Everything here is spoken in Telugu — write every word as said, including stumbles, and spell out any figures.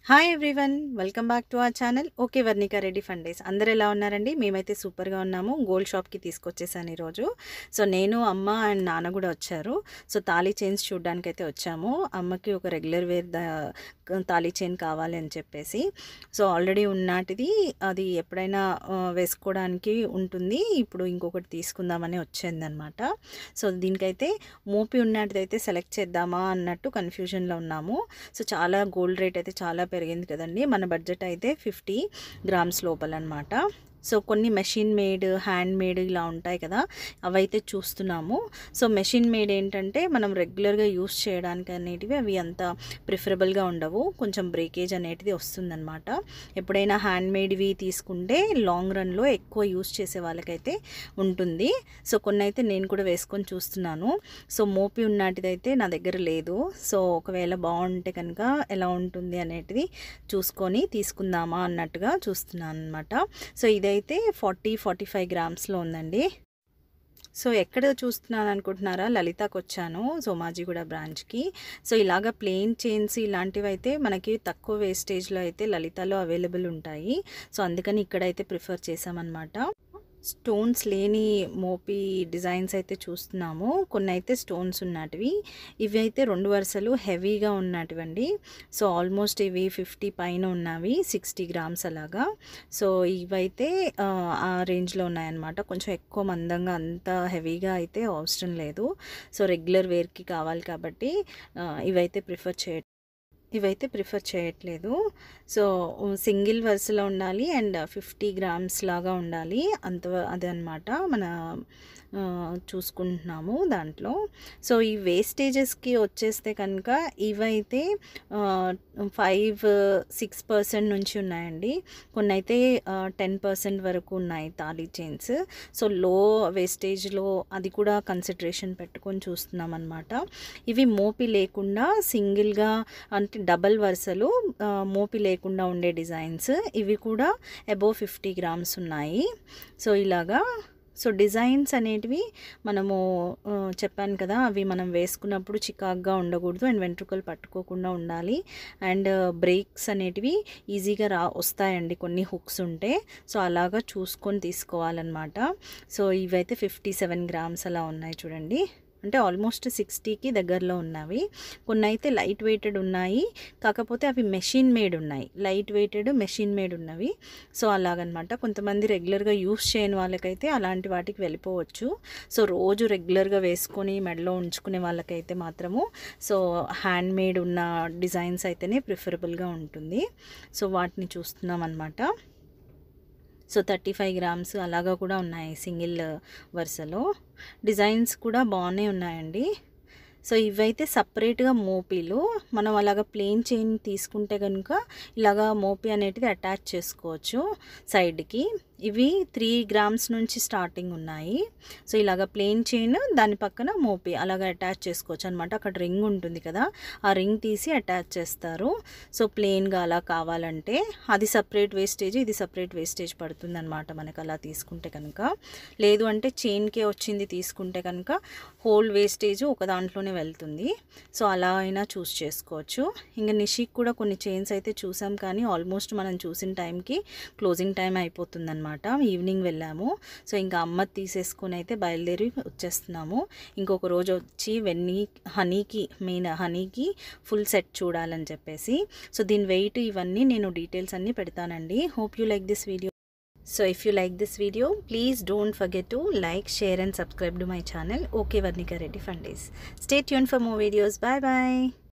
Hi everyone, welcome back to our channel. Okay Varnika Reddy fun days. అందరు ఎలా ఉన్నారండి? మేమైతే సూపర్గా ఉన్నాము. గోల్డ్ షాప్కి తీసుకొచ్చేసాను ఈరోజు. సో నేను, అమ్మ అండ్ నాన్న కూడా వచ్చారు. సో తాళీ చైన్స్ చూడడానికి అయితే వచ్చాము. అమ్మకి ఒక రెగ్యులర్ వేర్ ద తాళీ చైన్ కావాలి అని చెప్పేసి. సో ఆల్రెడీ ఉన్నటిది అది ఎప్పుడైనా వేసుకోవడానికి ఉంటుంది, ఇప్పుడు ఇంకొకటి తీసుకుందామని వచ్చిందనమాట. సో దీనికైతే మోపి ఉన్నటిదైతే సెలెక్ట్ చేద్దామా అన్నట్టు కన్ఫ్యూజన్లో ఉన్నాము. సో చాలా గోల్డ్ రేట్ అయితే చాలా పెరిగింది కదండి. మన బడ్జెట్ అయితే ఫిఫ్టీ గ్రామ్స్ లోపల అనమాట. సో కొన్ని మెషిన్ మేడ్, హ్యాండ్ మేడ్ ఇలా ఉంటాయి కదా, అవైతే చూస్తున్నాము. సో మెషిన్ మేడ్ ఏంటంటే మనం రెగ్యులర్గా యూస్ చేయడానికి అనేటివి అవి అంత ప్రిఫరబుల్గా ఉండవు, కొంచెం బ్రేకేజ్ అనేటిది వస్తుందన్నమాట. ఎప్పుడైనా హ్యాండ్ మేడ్వి తీసుకుంటే లాంగ్ రన్లో ఎక్కువ యూస్ చేసే వాళ్ళకైతే ఉంటుంది. సో కొన్ని అయితే నేను కూడా వేసుకొని చూస్తున్నాను. సో మోపి ఉన్నటిదైతే నా దగ్గర లేదు. సో ఒకవేళ బాగుంటే కనుక ఎలా ఉంటుంది అనేటిది చూసుకొని తీసుకుందామా అన్నట్టుగా చూస్తున్నాను అనమాట. సో ఇదే అయితే ఫార్టీ ఫార్టీ ఫైవ్ గ్రామ్స్లో ఉందండి. సో ఎక్కడ చూస్తున్నాను అనుకుంటున్నారా? లలితాకి వచ్చాను, సోమాజిగూడ బ్రాంచ్కి. సో ఇలాగ ప్లెయిన్ చైన్స్ ఇలాంటివి అయితే మనకి తక్కువ వేస్టేజ్లో అయితే లలితాలో అవైలబుల్ ఉంటాయి. సో అందుకని ఇక్కడైతే ప్రిఫర్ చేసామన్నమాట. స్టోన్స్ లేని మోపి డిజైన్స్ అయితే చూస్తున్నాము. కొన్ని అయితే స్టోన్స్ ఉన్నటివి, ఇవి అయితే రెండు వరుసలు హెవీగా ఉన్నటివండి. సో ఆల్మోస్ట్ ఇవి ఫిఫ్టీ పైన ఉన్నవి, సిక్స్టీ గ్రామ్స్ అలాగా. సో ఇవైతే ఆ రేంజ్లో ఉన్నాయన్నమాట. కొంచెం ఎక్కువ మందంగా అంత హెవీగా అయితే అవసరం లేదు. సో రెగ్యులర్ వేర్కి కావాలి కాబట్టి ఇవైతే ప్రిఫర్ చేయ ఇవైతే ప్రిఫర్ చేయట్లేదు. సో సింగిల్ వరుసలో ఉండాలి అండ్ ఫిఫ్టీ గ్రామ్స్ లాగా ఉండాలి, అంత అదనమాట మన చూసుకుంటున్నాము దాంట్లో. సో ఈ వేస్టేజెస్కి వచ్చేస్తే కనుక ఇవైతే ఫైవ్ సిక్స్ పర్సెంట్ నుంచి ఉన్నాయండి. కొన్ని అయితే టెన్ పర్సెంట్ వరకు ఉన్నాయి తాళీ చైన్స్. సో లో వేస్టేజ్లో అది కూడా కన్సిడరేషన్ పెట్టుకొని చూస్తున్నాం అనమాట. ఇవి మోపి లేకుండా సింగిల్గా అంటే డబల్ వరుసలు మోపి లేకుండా ఉండే డిజైన్స్, ఇవి కూడా అబోవ్ ఫిఫ్టీ గ్రామ్స్ ఉన్నాయి. సో ఇలాగా సో డిజైన్స్ అనేటివి మనము చెప్పాను కదా, అవి మనం వేసుకున్నప్పుడు చికాగ్గా ఉండకూడదు అండ్ వెంట్రుకలు పట్టుకోకుండా ఉండాలి. అండ్ బ్రేక్స్ అనేటివి ఈజీగా రా వస్తాయండి కొన్ని హుక్స్ ఉంటే. సో అలాగా చూసుకొని తీసుకోవాలన్నమాట. సో ఇవైతే ఫిఫ్టీ సెవెన్ గ్రామ్స్ అలా ఉన్నాయి చూడండి, అంటే ఆల్మోస్ట్ సిక్స్టీకి దగ్గరలో ఉన్నవి. కొన్ని అయితే లైట్ వెయిటెడ్ ఉన్నాయి, కాకపోతే అవి మెషిన్ మేడ్ ఉన్నాయి. లైట్ వెయిటెడ్ మెషిన్ మేడ్ ఉన్నవి. సో అలాగనమాట. కొంతమంది రెగ్యులర్గా యూస్ చేయని వాళ్ళకైతే అలాంటి వాటికి వెళ్ళిపోవచ్చు. సో రోజు రెగ్యులర్గా వేసుకొని మెడలో ఉంచుకునే వాళ్ళకైతే మాత్రము సో హ్యాండ్ మేడ్ ఉన్న డిజైన్స్ అయితేనే ప్రిఫరబుల్గా ఉంటుంది. సో వాటిని చూస్తున్నాం అనమాట. సో థర్టీ ఫైవ్ గ్రామ్స్ అలాగా కూడా ఉన్నాయి సింగిల్ వరుసలో. డిజైన్స్ కూడా బాగానే ఉన్నాయండి. సో ఇవైతే సపరేట్గా మోపీలు. మనం అలాగ ప్లెయిన్ చైన్ తీసుకుంటే కనుక ఇలాగా మోపీ అనేటిది అటాచ్ చేసుకోవచ్చు సైడ్కి. ఇవి త్రీ గ్రామ్స్ నుంచి స్టార్టింగ్ ఉన్నాయి. సో ఇలాగ ప్లెయిన్ చైన్, దాని పక్కన మోపీ అలాగ అటాచ్ చేసుకోవచ్చు అనమాట. అక్కడ రింగ్ ఉంటుంది కదా, ఆ రింగ్ తీసి అటాచ్ చేస్తారు. సో ప్లెయిన్గా అలా కావాలంటే అది సపరేట్ వేస్టేజ్, ఇది సపరేట్ వేస్టేజ్ పడుతుంది అనమాట మనకు అలా తీసుకుంటే కనుక. లేదు అంటే చైన్కే వచ్చింది తీసుకుంటే కనుక హోల్ వేస్టేజ్ ఒక దాంట్లోనే వెళ్తుంది. సో అలా అయినా చూస్ చేసుకోవచ్చు. ఇంకా నిషిక్ కూడా కొన్ని చైన్స్ అయితే చూసాం, కానీ ఆల్మోస్ట్ మనం చూసిన టైంకి క్లోజింగ్ టైం అయిపోతుంది అనమాట. ఈవినింగ్ వెళ్ళాము. సో ఇంకా అమ్మ తీసేసుకొని అయితే బయలుదేరి వచ్చేస్తున్నాము. ఇంకొక రోజు వచ్చి వెన్నీ హనీకి, మెయిన్ హనీకి ఫుల్ సెట్ చూడాలని చెప్పేసి. సో దీని వెయిట్ ఇవన్నీ నేను డీటెయిల్స్ అన్నీ పెడతానండి. Hope you like this video. So if you like this video, please don't forget to like, share and subscribe to my channel. Okay Varnika Reddy Fun Days. Stay tuned for more videos. Bye bye.